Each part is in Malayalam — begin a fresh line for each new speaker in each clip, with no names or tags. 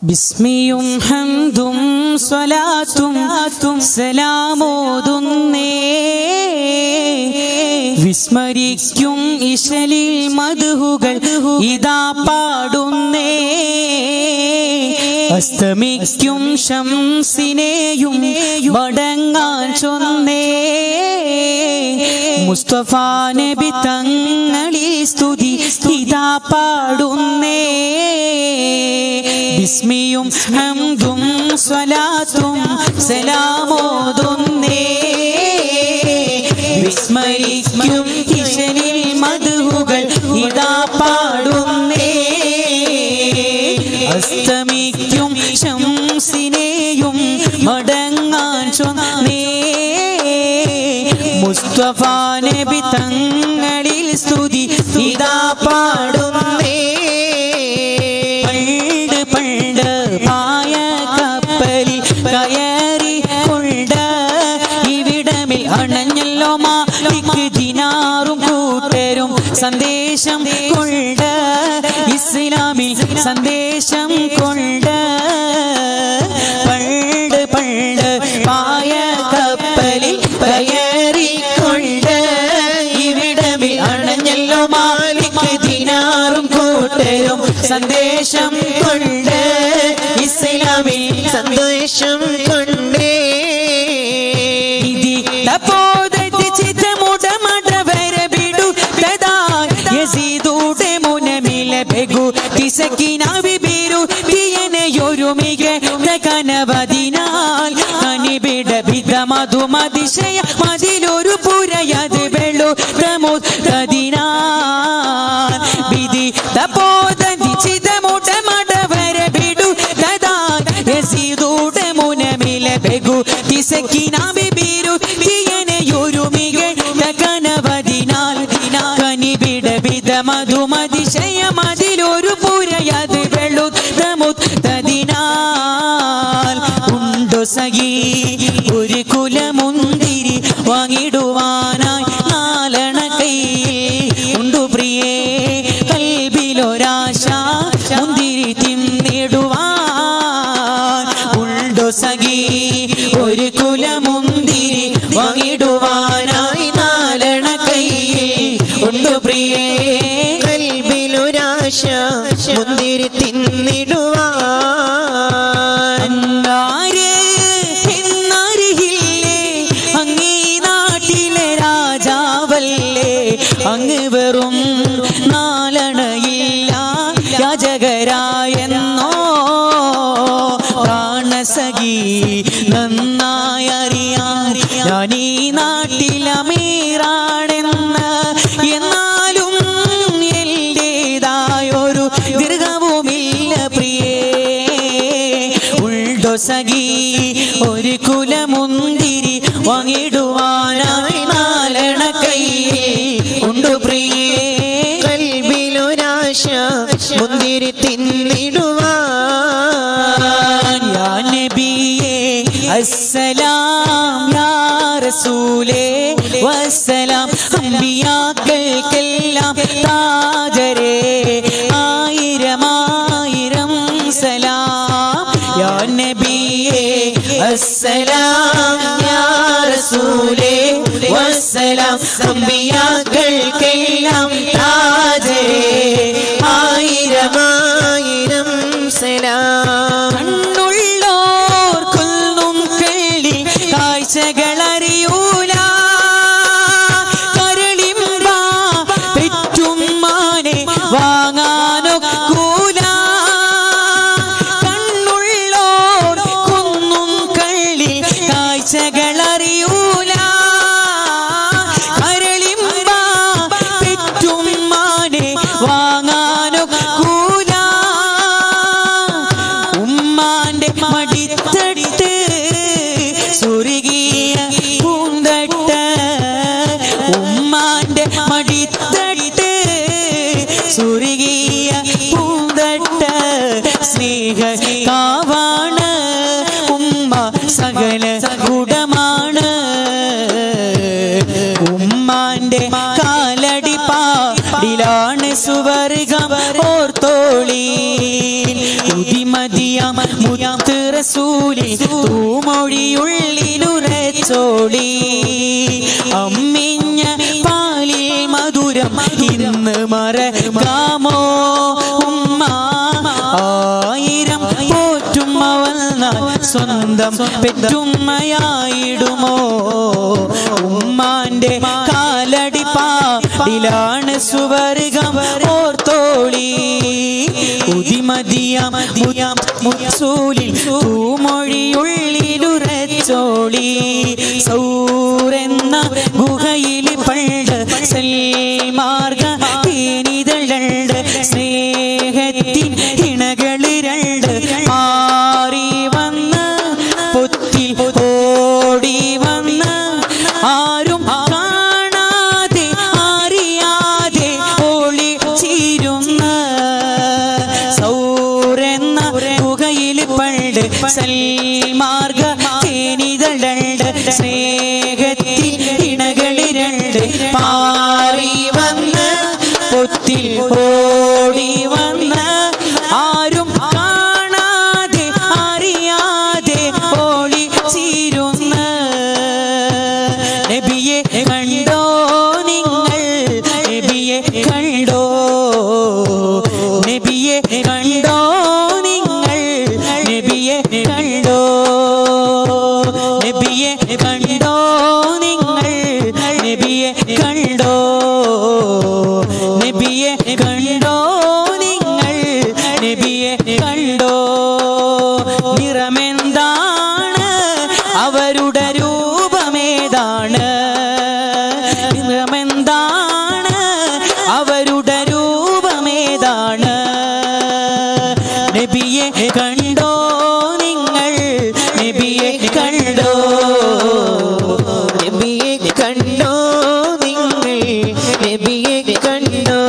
ബിസ്മിയും ഹംദും സ്വലാത്തും സലാമോതുന്നേ വിസ്മരിക്കും ഇശലിൽ മദ്ഹുകൾ ഇതാ പാടുന്നേ അസ്തമിക്കും ശംസിനെയും മടങ്ങാൻ ചൊന്നേ മുസ്തഫ നബി തങ്ങളിൽ സ്തുതി ഇതാ പാടുന്നേ ബിസ്മിയും ഹംദും സ്വലാത്തും സലാമോതുന്നേ വിസ്മരിക്കും ഇശലിൽ മദ്ഹുകൾ ഇതാ പാടുന്നേ അസ്തമിക്കും ശംസിനെയും മടങ്ങാൻ ചൊന്നേ മുസ്തഫ നബി തങ്ങളിൽ സ്തുതി ഇതാ പാടുന്നേ പണ്ട് പായ കപ്പലിൽ കയറി കൊണ്ട് ഇവിടമിൽ അണഞ്ഞല്ലോ മാലിക് ദിനാറും കൂട്ടരും സന്ദേശം കൊണ്ട് ഇസ്ലാമിൽ സന്ദേശം കൊണ്ട് പണ്ട് പായ കപ്പലിൽ കയറി കൊണ്ട് ഇവിടമിൽ അണഞ്ഞല്ലോ മാലിക് ദിനാറും കൂട്ടരും സന്ദേശം കൊണ്ട് ഇസ്ലാമിൽ സന്ദേശം കൊണ്ട് കനവതിനാൽ കനിബിഡ മതിലൊരു പുരയത് വെളുത്തതിനാൽ വിധി കനവതിനാൽ കനിബിഡ മതിലൊരു പുരയത് വെളുത്തതിനാൽ ഉണ്ടോ സഖി ഒരു കുലമുന്തിരി വാങ്ങിടുവാനായി നാലണ കയ്യിൽ ഉണ്ടു പ്രിയേ കൽബിലൊരാശ മുന്തിരി തിന്നിടുവാൻ ഉണ്ടോ സഖി ഒരു കുലമുന്തിരി വാങ്ങിടുവാനായി നാലണ കയ്യിൽ ഉണ്ടു പ്രിയേ കൽബിലൊരാശ മുന്തിരി തിന്നിടുവാൻ അങ്ങ് വെറും നാലണയില്ല യാചകരായെന്നോ പ്രാണസഖി നന്നായി അറിയാൻ ഞാൻ ഈ നാട്ടിലമീറാണെന്ന് എന്നാലും എന്റേതായൊരു ദീർഘവുമില്ല പ്രിയേ ഉൾഡോ സഖി ഒരു കുലമുന്തിരി വാങ്ങിടുവാനായി നാലണ കയ്യിൽ ഉണ്ടു പ്രിയേ കൽബിലൊരാശ മുന്തിരി തിന്നിടുവാൻ യാ നബിയേ അസ്സലാം യാ റസൂലേ വസ്സലാം അംബിയാക്കൾക്കെല്ലാം താജരേ ആയിരം ആയിരം സലാം യാ നബിയേ അസ്സലാം യാ റസൂലേ വസ്സലാം അംബിയാക്കൾക്കെല്ലാം താജരേ ആയിരം ആയിരം സലാം കണ്ണുള്ളോർക്കൊന്നും കേളി കാഴ്ചകളറിയൂല കരളിമ്പ പെറ്റുമ്മാനെ വാങ്ങാനൊക്കൂല കണ്ണുള്ളോർക്കൊന്നും കേളി കാഴ്ചകളറിയൂല വാങ്ങാനൊക്കൂല ഉമ്മാന്റെ മടിത്തട്ട് സുരുകിയ പൂന്തട്ട് ഉമ്മാന്റെ മടിത്തട്ട് സുരുകിയ പൂന്തട്ട് സ്നേഹ കാവാണ് ഉമ്മ സകല ഗുണമാണ് ഉമ്മാന്റെ കാലടി പാടിലാണ് സുവർഗം ഓർത്തോളി ഉദിമതിയമ റസൂലി തൂമൊഴിയുള്ളിലുറച്ചോളി അമ്മിഞ്ഞ പാലിൽ മധുരം ഇന്ന് മറക്കാമോ ഉമ്മ ആയിരം പോറ്റുമ്മവൾ സ്വന്തം പെറ്റുമ്മയായിടുമോ ഉമ്മാന്റെ കാലടി പാടിലാണ് സുവർഗം ഓർത്തോളി ഉദിമതിയാം മുസൂലിൽ തൂമൊഴിയുള്ളിലുറച്ചോളി സൗരെന്ന ഗുഹയിൽ പണ്ട് സൽമാർഗ തേനിതളുണ്ട് സ്നേഹത്തിൻ ഇണകള് രണ്ട് മാറി വന്ന് പൊത്തിൽ ഓടി വന്ന് ആരും കാണാതെ അറിയാതെ ഒളിച്ചിരുന്ന സൗരെന്ന ഗുഹയിൽ പണ്ട് സൽമാർഗ തേനിതളുണ്ട് സ്നേഹത്തിൻ ഇണകള് രണ്ട് മാറി വന്ന് പൊത്തിൽ ഓടി വന്ന് ആരും കാണാതെ അറിയാതെ ഒളിച്ചിരുന്ന നബിയെ കണ്ടോ നിങ്ങൾ നബിയെ കണ്ടോ നബിയെ കണ്ടോ നിങ്ങൾ നബിയെ കണ്ടോ നബിയെ കണ്ടോ നിങ്ങൾ നബിയെ കണ്ടോ നബിയെ കണ്ടോ നിങ്ങൾ നബിയെ കണ്ടോ നിറമെന്താണ് അവരുടെ രൂപമേതാണ് നിറമെന്താണ് അവരുടെ രൂപമേതാണ് നബിയെ കണ്ടോ നിങ്ങൾ നബിയെ കണ്ടോ നബിയെ കണ്ടോ നിങ്ങൾ നബിയെ കണ്ടോ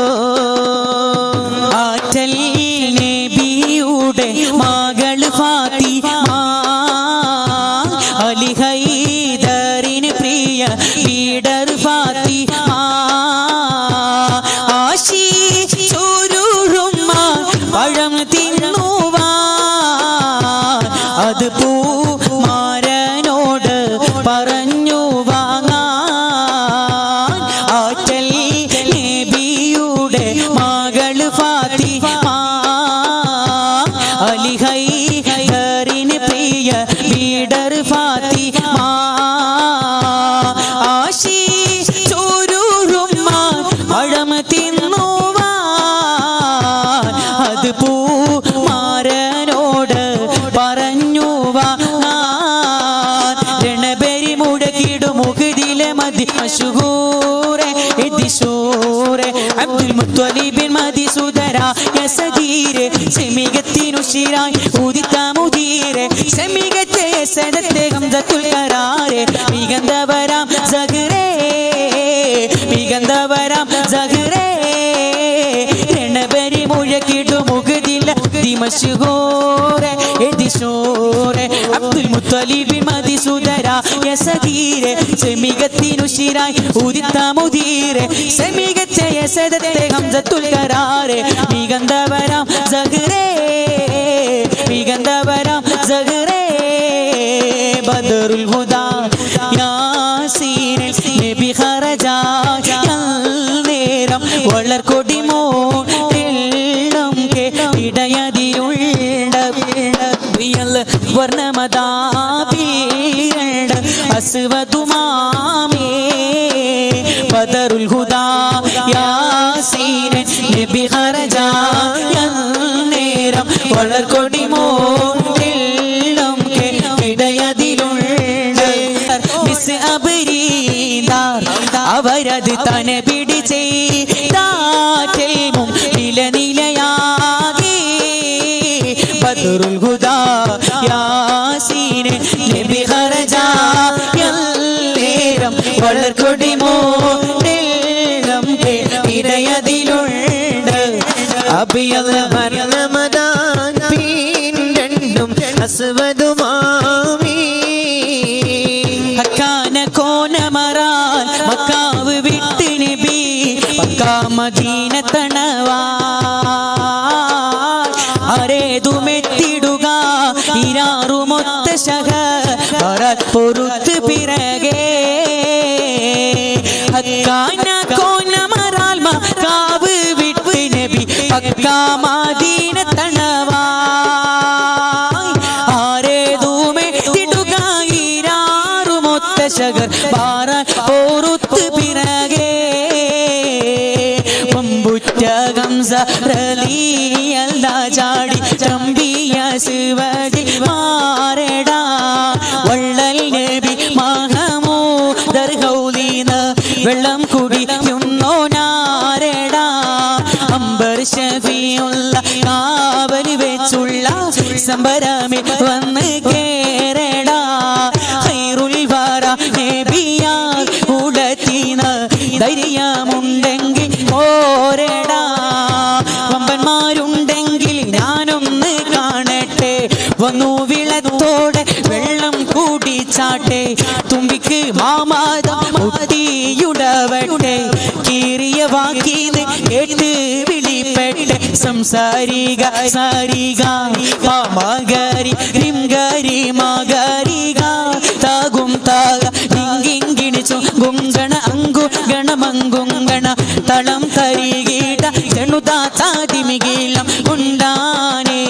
ആറ്റൽ നബിയുടെ മകള് ഫാത്തിമ അലി ഹൈദറിന് പ്രിയ ലീഡർ ഫാത്തിമ ആശിച്ചൊരുമ്മ പഴം തിന്നുവാൻ അത് പൂമാരനോട് പറഞ്ഞു വാങ്ങാൻ ആറ്റൽ നബിയുടെ മകള് ഫാത്തിമ അലി ഹൈദറിന് പ്രിയ ലീഡർ ഫാത്തിമ ആശിച്ചൊരുമ്മ പഴം തിന്നുവാൻ അത് പൂമാരനോട് പറഞ്ഞു വാങ്ങാൻ രണബരി മുടക്കിടും മുഖിദിലെ മതി മശഹൂറെ എതിശൂറെ അബ്ദുൽ മുത്വലിബിൻ മതി സുദര യസദീരെ സെമികത്തിനുശിരായി ഉദിത്ത മുദീരെ സെമികത്തെ യസദത്തെ ഹംസത്തുൽ ഖറാരെ മികന്തവരാം സഗറേ മികന്തവരാം സഗറേ രണബരി മുഴക്കിടും മുഖദില ദിമശഹൂറെ എതിശൂറെ അബ്ദുൽ മുത്വലിബിൻ മതി സുദര യസദീരെ സെമികത്തിനുശിരായി ഉദിത്ത മുദീരെ സെമികത്തെ യസദത്തെ ഹംസത്തുൽ ഖറാരെ മികന്തവരാം സഗറേ മികന്തവരാം സഗറേ ബദറുൽ ഹുദാ യാസീൻ നബി ഖറജ നേരം വളർകൊടിമോ ഇടയതിരുണ്ട വർണ്ണമതാപീരണ്ട അസ്വതുമാമേ ബദറുൽ ഹുദാ യാസീൻ നബി ഖറജ നേരം വളർകൊടിമോ ഇടയതിലുണ്ട് മിസ് അബരീദാർ അവരത് തന പിടിച്ചേ താറ്റൽ നിലനിലയാകെ ബദറുൽ ഹുദാ യാസീൻ നബി ഖറജ നേരം വളർകൊടിമോ ഇടയതിലുണ്ട് അബിയൽ വർണ്ണമതാൻ രണ്ടും അസ്വദുമാമി ഹക്കാന കോനമറാൻ മക്കാവ് വിട്ട് നബി പക്കാ മദീന തണവാ അരേതുമെത്തിടുക ഇര யாருமொத்த ஷஹர் பொறுத்து பிறகே அக்கான கோணமரால் மக்காவு விட்டு நபி பக்கா மதீன தனவா ஆரேதுமே திடுகாயிராருமொத்த ஷஹர் பாரால் பொறுத்து பிறகே റളിയല്ലാ ചാടി ചമ്പിയ ശിവജി മാറടാ വള്ളൽ നബി മഹമൂദർ ഗൗലീന വെള്ളം കുടിക്കുന്നോനാരടാ അംബർ ഷഫീഉള്ള കാവലി വെച്ചുള്ള സംബരമേ വന്ന് കേറടാ ഖൈറുൽ വറ നബിയാ ഉടത്തിന ധൈര്യമുണ്ടെങ്കിൽ ഓരടാ വമ്പന്മാരുണ്ടെങ്കിൽ ഞാനൊന്ന് കാണട്ടെ വന്നു വിളത്തോടെ വെള്ളം കൂടിച്ചാട്ടെ തുമ്പിക്ക് മാമാദം മുട്ടിയുടവട്ടെ കീറിയ വാക്കീന്ന് കേട്ട് വിളിപ്പെട്ടെ സംസാരിക സാരിക പാമഗരി രിംഗരി മഗരിക താകും താക ലിംഗിങ്കിണിച്ചു ഗുംഗണ അങ്കു ഗണമങ്കുങ്കണ തളം തരികീട ജണുതാ ചാതിമികീലം ഉണ്ടാനേ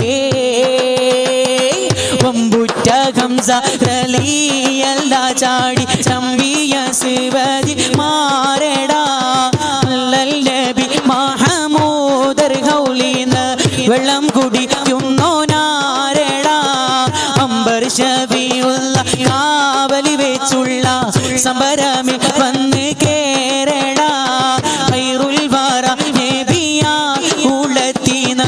വമ്പുറ്റ ഹംസ റളിയല്ലാ ചാടി ചമ്പിയ ശിവജി മാറടാ അല്ലൽ നബി മഹമൂദർ ഗൗലീന വെള്ളം കുടിക്കുന്നോനാരടാ അംബർ ഷഫീഉള്ള കാവലി വെച്ചുള്ള സംബരമിൽ വന്ന് കേറടാ ഖൈറുൽ വറ നബിയാ ഉളത്തിന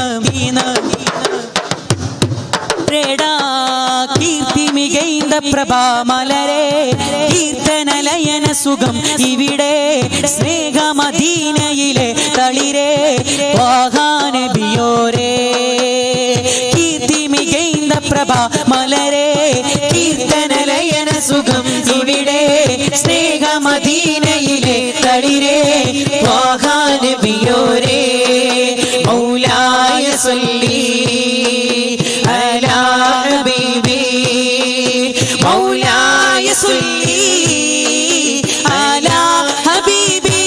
കീർത്തി മികൈന്ത പ്രഭാമലരെ കീർത്തനലയന സുഖം ഇവിടെ സ്നേഹമദീനയിലെ തളിരെ വാഹാനബിയോരേ കീർത്തി മികൈന്ത പ്രഭാമലരെ കീർത്തനലയന സുഖം ഇവിടെ സ്നേഹമദീനയിലെ തളിരെ വാഹാനബിയോരേ മൗലായ സല്ലി അലാ ഹബീബി മൗലായ സല്ലി അലാ ഹബീബി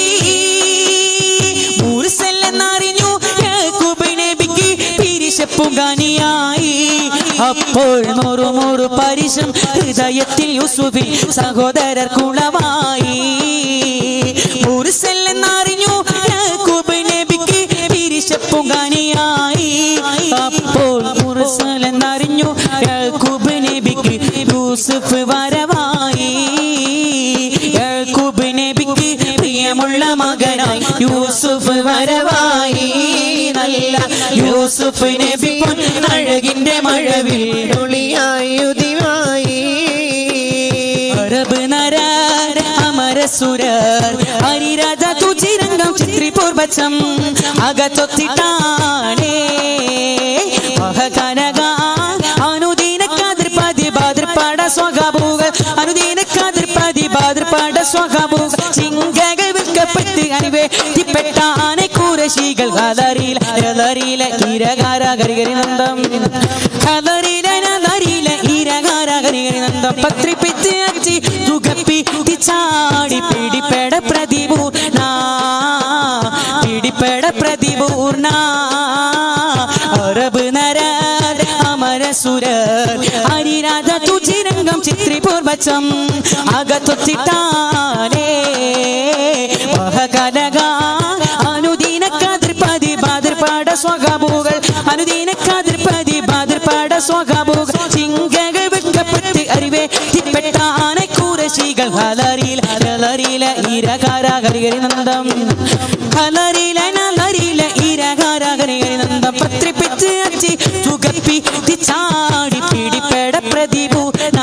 മുർസൽ എന്നറിഞ്ഞു യാക്കൂബ് നബിക്ക് പിരിശപ്പുകാനിയായി അപ്പോൾ മുറുമുറു പരിശം ഹൃദയത്തിൽ യൂസുഫിൽ സഹോദരർ കുളമായി മുർസൽ എന്നറിഞ്ഞു യാക്കൂബ് നബിക്ക് പിരിശപ്പുകാനിയായി അപ്പോൾ മുർസൽ എന്നറിഞ്ഞു യാക്കൂബ് നബിക്ക് യൂസുഫ് വരവായി യാക്കൂബ് നബിക്ക് പ്രിയമുള്ള മകനായി യൂസുഫ് വരവായി നല്ല യൂസുഫ് നബി അഴകിന്റെ മഴവിൽ ഒളിയായി ഉദിവായി അറബ് നരർ അമരസുരർ ഹരിരാജ തുചിരംഗം ചിത്രിപൂർവചം അകത്തൊത്തിട്ടാണേ മഹകനക അനുദീന കാതിർപതി ബാതിർപാട സ്വഗാബുകൾ അനുദീന കാതിർപതി ബാതിർപാട സ്വഗാബുകൾ ചിങ്കകൾ വിൽക്കപ്പെട്ട് അനിവേദിപ്പെട്ട ആനക്കൂരശികൾ ഹലറിയിലെ ഈരകാര ഗരിഗരി നന്ദം ഹലറിയിലെ ഈരകാര ഗരിഗരി നന്ദം പത്രിപ്പിച്ച് അച്ചി തുകപ്പി ചാടി പിടിപ്പെട പ്രതിപൂർണ അറബ് നരർ അമരസുരർ ഹരിരാജ തുചിരംഗം ചിത്രിപൂർവചം അകത്തൊത്തിട്ടാനേ മഹകനക അനുദീന കാതിർപതി ബാതിർപാട സ്വഗാബുകൾ അനുദീന കാതിർപതി ബാതിർപാട സ്വഗാബുകൾ ചിങ്കകൾ വിൽക്കപ്പെട്ട് അരിവേദിപ്പെട്ട ആനക്കൂരശികൾ ഹലറിയിലെ ഈരകാര ഗരിഗരി നന്ദം ഹലറിയിലെ ഈരകാര ഗരിഗരി നന്ദം പത്രിപ്പിച്ച് അച്ചി തുകപ്പി ചാടി പിടിപ്പെട പ്രതിപൂർണ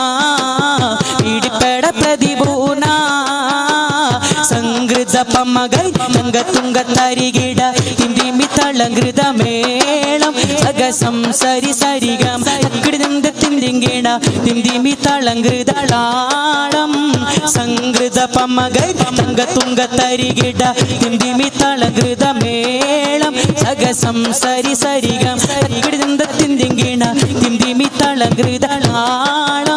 സംഗൃത പമ്മകൾ തങ്ക തരികിട തിന്തിമി തളങ്കൃത മേളം സഗസംസരി സരിഗം തിന്തിങ്കിണ തിന്തിമി തളങ്കൃതളാളം സംഗൃത പമ്മകൾ തങ്ക തരികിട തിന്തിമി തളങ്കൃത മേളം സഗസംസരി സരിഗം തിന്തിങ്കിണ തിന്തിമി മിത്തളങ്കൃത നാളം